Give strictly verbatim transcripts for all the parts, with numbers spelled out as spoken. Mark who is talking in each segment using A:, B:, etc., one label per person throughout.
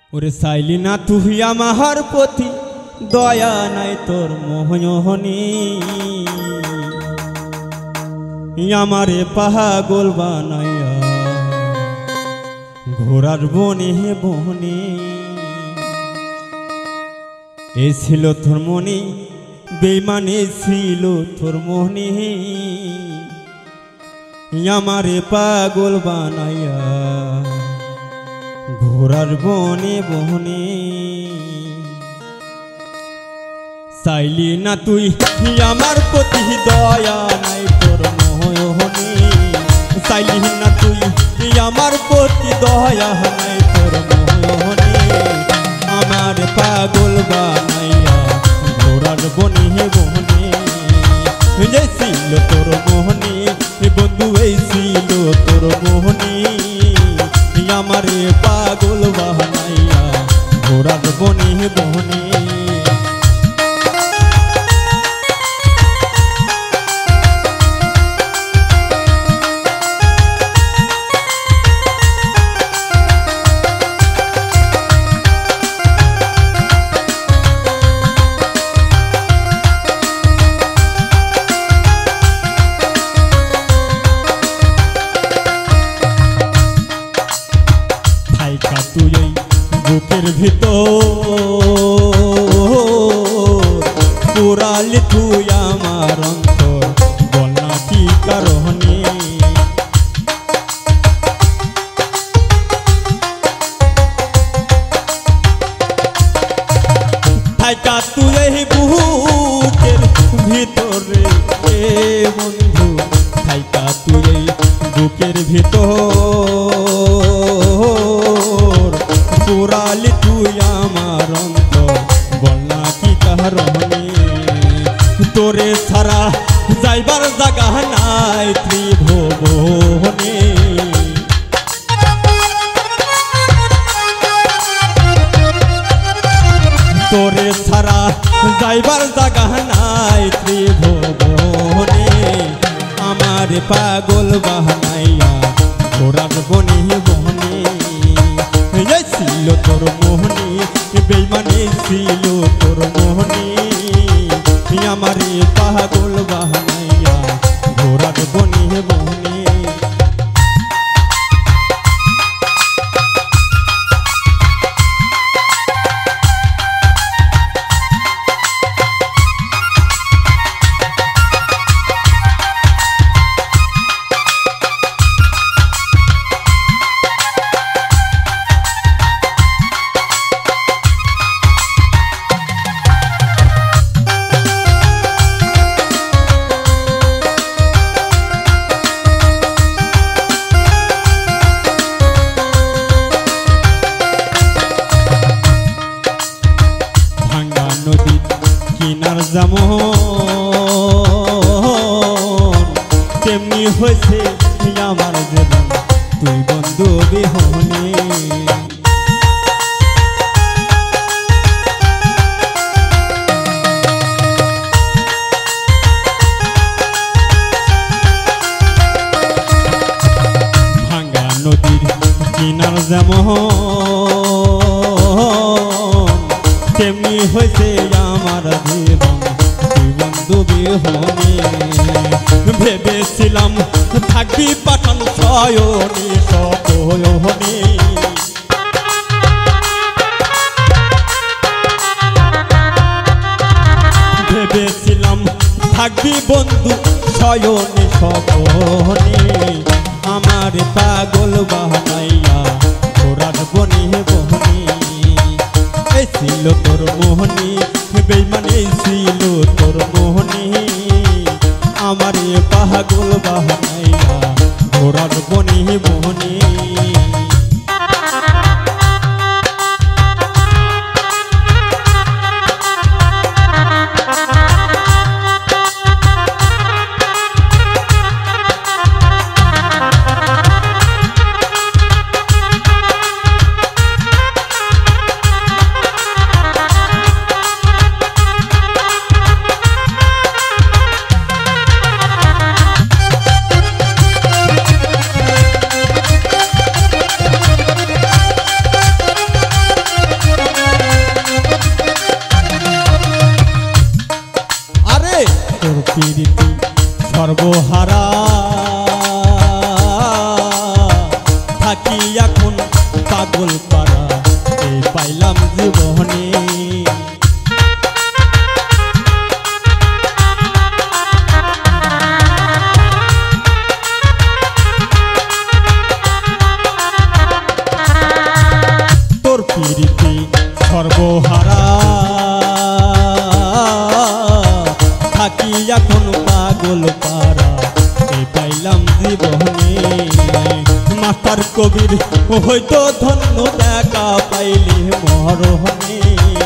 A: ওরে চাইলি না তুই আমার প্রতি দয়া নাই তোর মোহনী আমারে পাগল বানাইয়া ঘোড়ার বনে বনে এ ছিল তোর মনে বেইমানে ছিল তোর মনে আমারে পাগল বানাইয়া ঘোড়ার বনে বনে চাইলি না তুই আমার প্রতি দয়া নাই তোর মোহনী চাইলি না তুই আমার প্রতি দয়া নাই তোর মোহনী আমার পাগল বানাইয়া ঘোড়ার বনে বনে যে ছিল তোর মোহনী বন্ধু এই ছিল তোর মোহনী আমারে পাগল বানাইয়া ঘোড়ার বনে বনে বুকের ভিতর পুরালি তুই আমার অন্তর বল না কি কারণে থাইকা তুই এই বুকের ভিতরে এ বন্ধু থাইকা তুই এই বুকের ভিতর পুরালি তুই আমার অন্তর বল না কি কারণে তোরে ছাড়া যাইবার জায়গা নাই ত্রিভুবনে তোরে ছাড়া যাইবার জায়গা নাই ত্রিভুবনে আমার পাগল বানাইয়া ঘোড়ার বনে বনে ছিল তোর মোহনী বেইমানে ছিল তোর মোহনী আমারে পাগল বানাইয়া ঘোড়ার বনে বনে কিনার যেমন তেমনি হয়েছে আমার জীবন তুই বন্ধু বিহনে ভাঙ্গা নদীর কিনার যেমন তেমনি হয়েছে আমার জীবন তুই বন্ধু বিহনে ভেবেছিলাম থাকবি পাঠান শয়নি শয়নি ভেবেছিলাম থাকবি বন্ধু শয়নি শয়নি আমার পাগল বানাইয়া ঘোড়ার বনে বনে ছিল তোর মোহনী বেইমানে ছিল তোর মোহনী আমারে পাগল বানাইয়া ঘোড়ার বনে বনে সর্বহারা থাকি এখন পাগল পারা এই পাইলাম জীবনে তোর প্রীতি সর্বহারা থাকি এখন পাগল পারা এই পাইলাম জীবনে মাস্টার কবির হয়তো ধন্য দেখা পাইলে মরহনে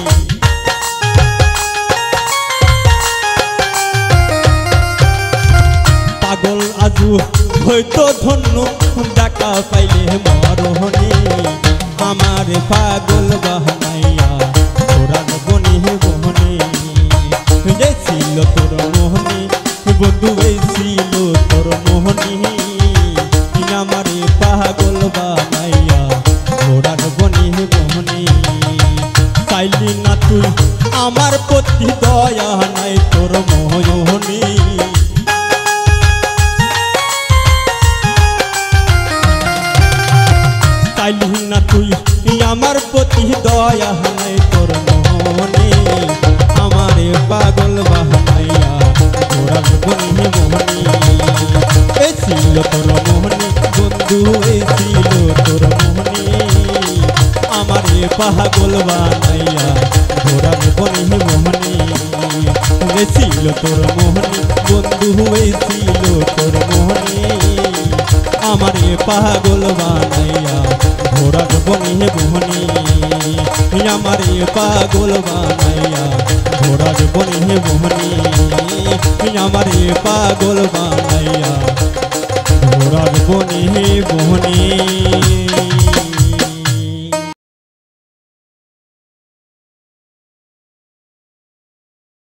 A: পাগল আজু হয়তো ধন্য দেখা পাইলে মরহনে আমার পাগল বাহানাইয়া তোরার বনে বহনে ছিল তোর মোহনী বন্ধু ছিল তোর মোহনী আমারে পাগল বানাইয়া ঘোড়ার বনে বহনে চাইলি না তুই আমার প্রতি দয়া নাই তোর মোহনী চাইলি না তুই আমার প্রতি দয়া নাই তোর মোহনী আমারে পাগল বানাইয়া ঘোড়ার বনে বহনে ছিল তোর মোহনী বন্ধু ছিল তোর মোহনী আমারে পাগল বানাইয়া ঘোড়ার বনে মোহনী ছিল তোর মোহনী বন্ধু ছিল তোর মোহনী আমারে পাগল বানাইয়া ঘোড়ার বনে মোহনী আমারে পাগল বানাইয়া ঘোড়ার বনে মোহনী আমারে পাগল বানাইয়া ঘোড়ার বনে বহনে।